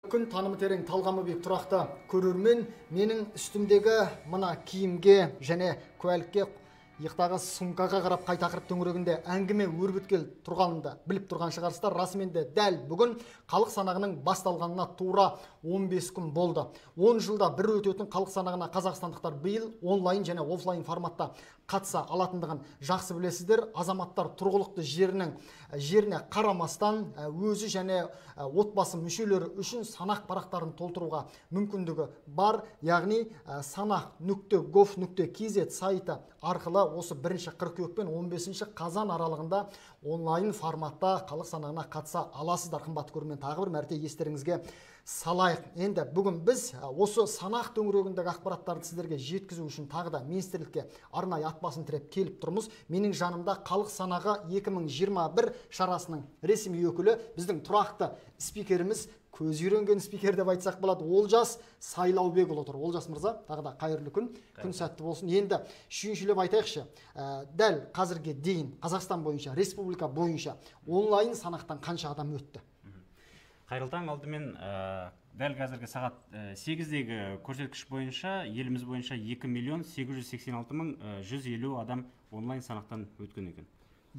Күн танымы терең, талғамы биік тұрақты көрермен менің үстімдегі мына киімге және куәлікке иықтағы сумкаға қарап қай тақырып төңірегінде әңгіме өрбіткел тұрғанында біліп тұрған шығарсыздар. Расымен де дәл бүгін халық санағының басталғанына тура 15 күн болды. 10 жылда бір өтетін халық санағына қазақстандықтар биыл онлайн және офлайн форматта қатыса алатындығын жақсы білесіздер. Азаматтар тұрғылықты жеріне қарамастан өзі және отбасы мүшелері үшін санақ парақтарын толтыруға мүмкіндігі бар. Яғни sanaq.gov.kz сайты арқылы осы 1 қыркүйек пен 15 қазан аралығында онлайн форматта халық санағына қатыса аласыздар. Қымбатты көрермен, тағы бір мәрте естеріңізге салайық. Енді бүгін біз осы санақ төңірегіндегі ақпараттарды сіздерге жеткізу үшін тағы да министрлікке арнайы ат басын тіреп келіп тұрмыз. Менің жанымда халық санағы 2021 шарасының ресми өкілі, біздің тұрақты спикеріміз, көз үйренген спикер деп айтсақ болады, Олжас Сайлаубекұлы тұр. Олжас мырза, тағы да қайырлы күн, күн сәтті болсын. Енді шүйіншілеп айтайықшы, дәл қазірге дейін Қазақстан бойынша, республика бойынша онлайн санақтан қанша адам өтті? Қайырлы таң, алдымен дәл қазіргі сағат 8-дегі көрсеткіш бойынша еліміз бойынша 2.886.150 адам онлайн санақтан өткен екен.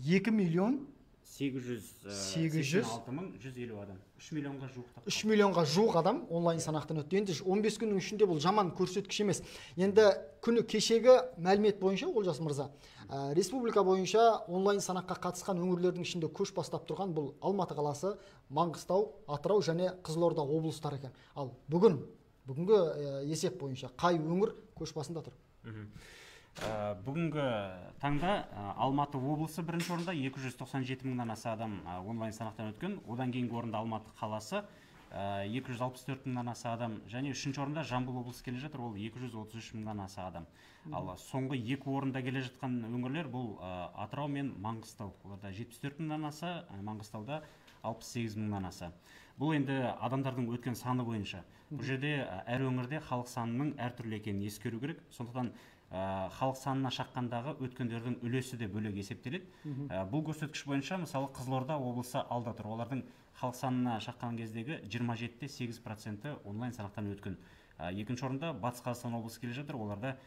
2.886.150 адам. 3 миллионға жуық. 3 миллионға жуық адам онлайн санақтан өтті. Енді 15 күннің ішінде бұл жаман көрсеткіш емес. Енді күні кешегі мәлімет бойынша, Олжас мырза, республика бойынша онлайн санаққа қатысқан өңірлердің ішінде көш бастап тұрған бұл Алматы қаласы, Маңғыстау, Атырау және Қызылорда облыстары екен. Ал бүгінгі есеп бойынша қай өңір көш басында тұр? Бүгінгі таңда Алматы облысы бірінші орында 297 мыңнан аса адам онлайн санақтан өткен. Одан кейінгі орында Алматы қаласы 264 мыңнан аса адам, және үшінші орында Жамбыл облысы келе жатыр, ол 233 мыңнан аса адам. Ал соңғы екі орында келе жатқан өңірлер бұл Атырау мен Маңғыстау. Оларда 74 мыңнан аса, Маңғыстауда 68 мыңнан аса. Бұл енді адамдардың өткен саны бойынша. Бұл жерде әр өңірде халық санының әртүрлі екенін ескеру керек. Сондықтан халық санына шаққандағы өткендердің үлесі де бөлек есептеледі. Бұл көрсеткіш бойынша мысалы Қызылорда облысы алда тұр. Олардың халық санына шаққан кездегі 27,8% онлайн санақтан өткен. Екінші орында Батыс Қазақстан облысы келе жатыр. Оларда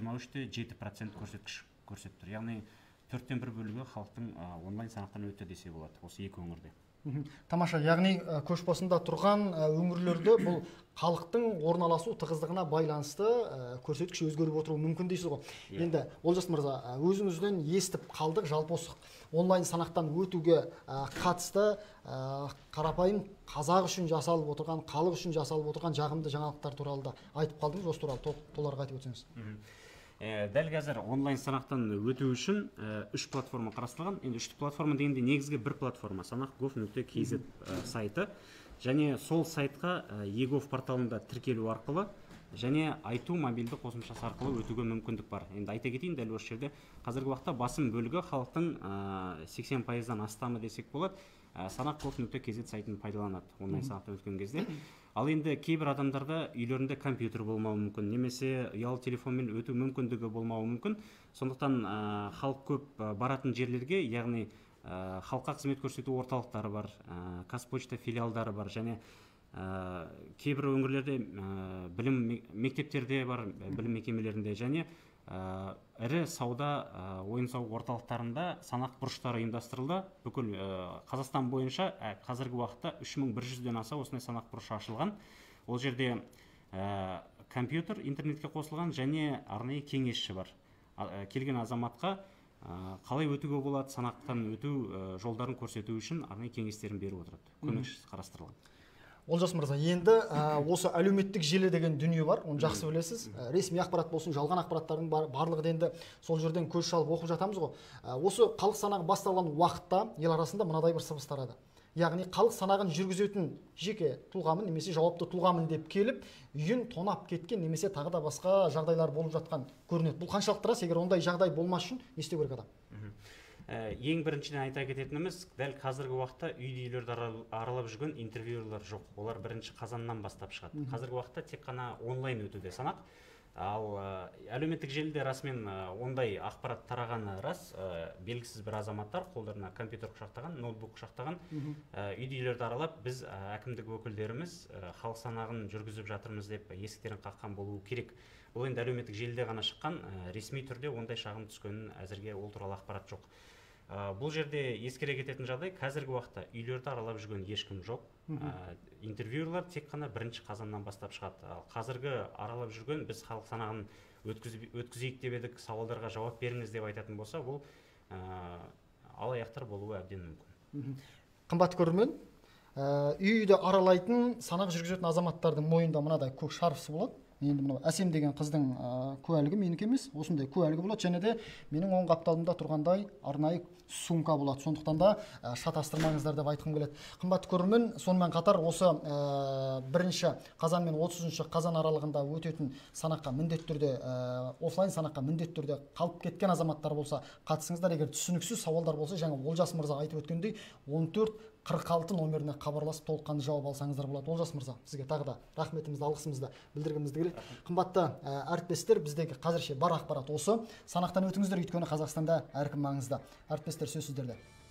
23,7% көрсеткіш көрсетіп тұр. Яғни 4-тен 1 бөлігі халықтың онлайн санақтан өтті десе болады осы екі өңірде. Тамаша, яғни көш басында тұрған өңірлерде бұл халықтың орналасу тығыздығына байланысты көрсеткіш өзгеріп отыруы мүмкін дейсіз ғой. Енді Олжас мырза, өзіңізден естіп қалдық, жалпы осы онлайн санақтан өтуге қатысты қарапайым қазақ үшін жасалып отырған, халық үшін жасалып отырған жағымды жаңалықтар туралы да айтып қалдыңыз. Осы туралы толығырақ айтып өтсеңіз. Дәл қазір онлайн санақтан өту үшін 3 платформа қарастырылған. Енді 3 платформа дегенде негізгі бір платформа sanaq.gov.kz сайты, және сол сайтқа e-gov порталында тіркелу арқылы және айту мобильді қосымшасы арқылы өтуге мүмкіндік бар. Енді айта кетейін, дәл осы жерде қазіргі уақытта басым бөлігі халықтың 80%-дан астамы десек болады, sanaq.gov.kz сайтын пайдаланады онлайн санақтан өткен кезде. Ал енді кейбір адамдарда үйлерінде компьютер болмауы мүмкін, немесе ұялы телефонмен өту мүмкіндігі болмауы мүмкін. Сондықтан халық көп баратын жерлерге, яғни халыққа қызмет көрсету орталықтары бар, Қазпошта филиалдары бар, және кейбір өңірлерде білім мектептерде бар, білім мекемелерінде, және ірі сауда ойын-сауық орталықтарында санақ бұрыштары ұйымдастырылды. Бүкіл Қазақстан бойынша қазіргі уақытта 3100-ден аса осындай санақ бұрышы ашылған. Ол жерде компьютер интернетке қосылған және арнайы кеңесші бар. Келген азаматқа қалай өтуге болады, санақтан өту жолдарын көрсету үшін арнайы кеңестерін беріп отырады. Көмекшісі қарастырылған. Олжас мырза, енді осы әлеуметтік желі деген дүние бар, оны жақсы білесіз. Ресми ақпарат болсын, жалған ақпараттардың барлығы енді сол жерден көз шалып оқып жатамыз ғой. Осы халық санағы басталған уақытта ел арасында мынадай бір сыбыс тарады. Яғни халық санағын жүргізетін жеке тұлғамын немесе жауапты тұлғамын деп келіп, үйін тонап кеткен немесе тағы да басқа жағдайлар болып жатқан көрінеді. Бұл қаншалықты рас? Егер ондай жағдай болмас үшін не істеу керек адам? Ең біріншіден айта кететініміз, дәл қазіргі уақытта үйлерді аралап жүрген интервьюерлер жоқ. Олар 1 қазаннан бастап шығады. Қазіргі уақытта тек қана онлайн өтуде санақ. Ал әлеуметтік желіде расымен ондай ақпарат тарағаны рас. Белгісіз бір азаматтар қолдарына компьютер құшақтаған, ноутбук құшақтаған, үйді-үйлерді аралап, біз әкімдік өкілдеріміз халық санағын жүргізіп жатырмыз деп есіктерін қаққан болуы керек. Бұл енді әлеуметтік желіде ғана шыққан, ресми түрде ондай шағым түскенін әзірге ол туралы ақпарат жоқ. Бұл жерде ескере кететін жағдай, қазіргі уақытта үйлерді аралап жүрген ешкім жоқ. Интервьюерлар тек қана 1 қазаннан бастап шығады. Қазіргі аралап жүрген, біз халық санағын өткізейік деп едік, сауалдарға жауап беріңіз деп айтатын болса, бұл алаяқтар болуы әбден мүмкін. Қымбат көрермен, үйді аралайтын, санақ жүргізетін азаматтардың мойнында мынадай көк шарфысы болады. Енді мынау Әсем деген қыздың куәлігі менікі емес, осындай куәлігі болады, және де менің оң қапталымда тұрғандай арнайы сумка болады. Сондықтан да шатастырмаңыздар деп айтқым келеді. Қымбатты көрермен, сонымен қатар осы 1 қазан мен 30 қазан аралығында өтетін санаққа міндетті түрде офлайн санаққа міндетті түрде қалып кеткен азаматтар болса, қатысыңыздар. Егер түсініксіз сауалдар болса, жаңа Олжас мырза айтып өткендей 1446 номеріне хабарласып толыққанды жауап алсаңыздар болады. Олжас мырза, сізге тағы да рахметімізді, алғысымызды білдіргімізді келеді. Қымбатты әріптестер, біздегі қазірше бар ақпарат осы. Санақтан өтіңіздер, өйткені Қазақстанда әркім маңызды. Әріптестер, сөз сіздерде.